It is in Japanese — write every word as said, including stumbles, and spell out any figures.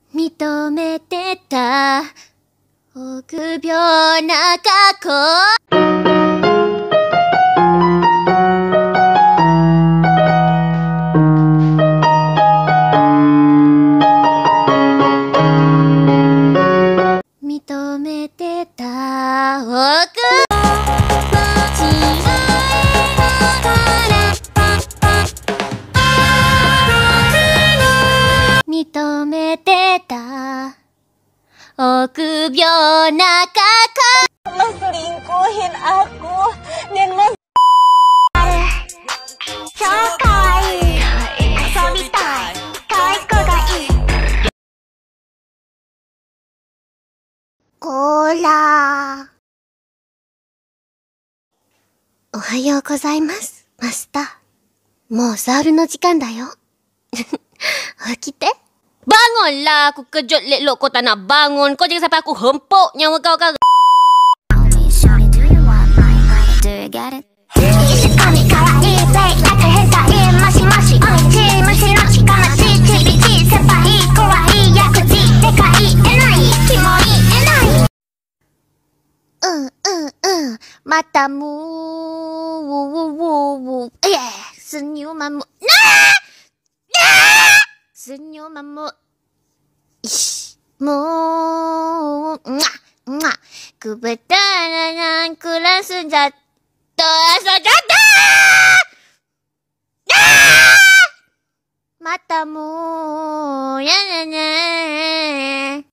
認めてた臆病な過去認めてた臆認めてた臆病な過去 Mas selingkuhin aku dan mas Chokai Asobitai Kawaiko ga ii Kola おはようございます、マスター。もうサールの時間だよ。起きて。Bangunlah, aku kejut lek lok kau tak nak bangun. Kau jangan sampai aku hempuk nyawa kau kan. Uh, uh, uh, matamu, wu, wu, wu, wu. Eh, senyumanmu. Nah! Nah! Senyumanmu. Ish, mu, mwah, mwah. Ku bertangan, ku langsung jatuh, langsung jatuh! Nah! Matamu, ya, ya, ya.